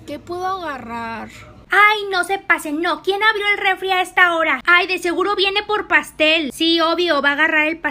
¿Qué puedo agarrar? Ay, no se pasen, no. ¿Quién abrió el refri a esta hora? Ay, de seguro viene por pastel. Sí, obvio, va a agarrar el pastel.